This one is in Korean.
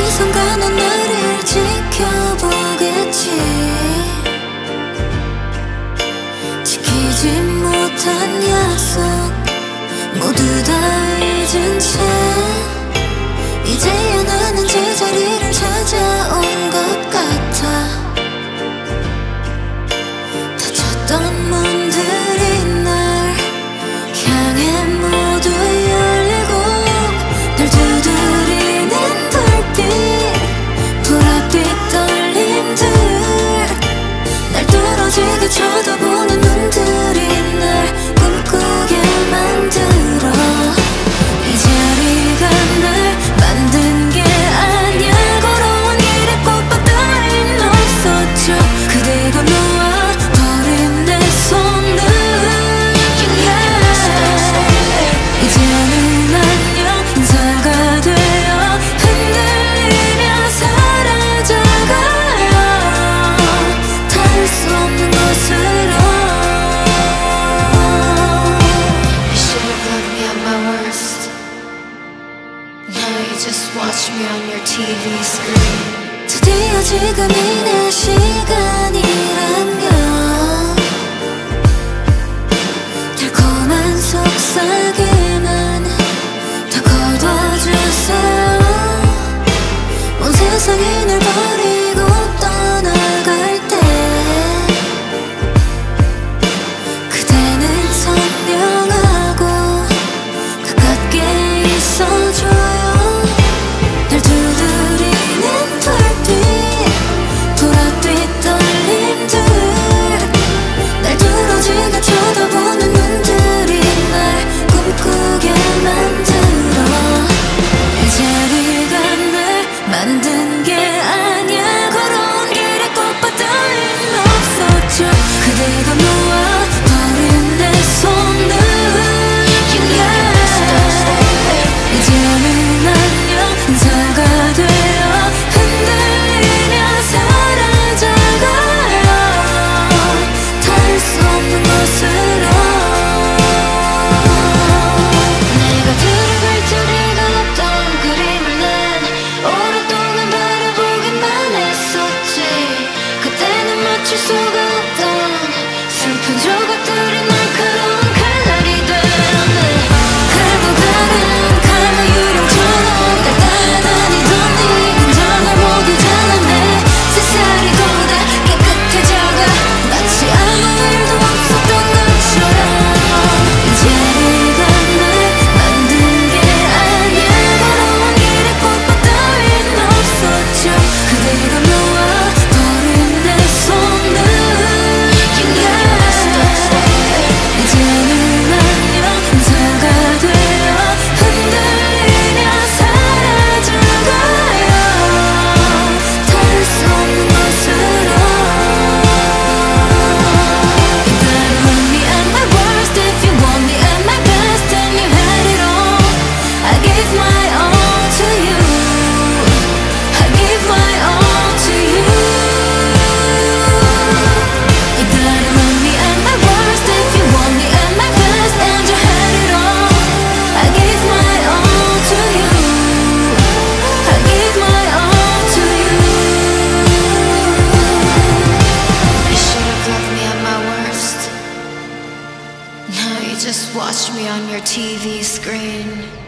어디선가 넌 나를 지켜보겠지. 지키지 못한 약속 모두 다 잊은 채 이제야 나는 제자리를 찾아온 것 같아. 닫혔던 문들이 날 향해 모두 열리고 날 두드리는 불빛 보랏빛 떨림들 날 뚫어지게 쳐다보는 눈들이 날 꿈꾸게 만들어. 이 자리가 날 만든 게 아니야. 걸어온 길에 꽃밭 따윈 없었죠. 그대가 놓아 버린 내 손을 이제는 안녕 인사가 되어 흔들리며 사라져가요. 닿을 수 없는 곳으로. You should've loved me at my worst. Now you just watch me on your TV screen. 드디어 지금이 내 시간이라면 달콤한 속삭임은 다 거둬주세요. 온 세상이 날 버리고 떠나갈 때 그대는 선명하고 가깝게 있어줘요. 날 두드리는 불빛 보랏빛 떨림들 날 뚫어지게 쳐다보는 눈들이 날 꿈꾸게 만들어. 이 자리가 날 만든 게 아니야. 걸어온 길에 꽃밭 따윈 없었죠. 그대가 놓아 버린 내 손을 이제는 안녕 인사가 되어 흔들리며 사라져가요. 닿을 수 없는 곳으로. 내가 들어갈 자리가 없던 그림을 난 오랫동안 바라보기만 했었지. 그때는 맞출 수가 없던 슬픈 조각들이 날카로운 칼날이 되었네. 갈고 가는 칼로 유령처럼 날 따라다니던 네 흔적을 모두 잘랐네. 세상이 보다 깨끗해져가 마치 아무 일도 없었던 것처럼. 이 자리가 날 만든 게 아니야. 걸어온 길에 꽃밭 따윈 없었죠. 그대가 놓아 버린 내 손을 이제는 안녕 인사가 되어 흔들리며 사라져가요. 닿을 수 없는 곳으로. You gotta love me at my worst if you want me at my best and you had it all. I gave my all to you. I gave my all to you. You gotta love me at my worst if you want me at my best and you had it all. I gave my all to you. I gave my all to you. You should've loved me at my worst. Now you just watch me on your TV screen.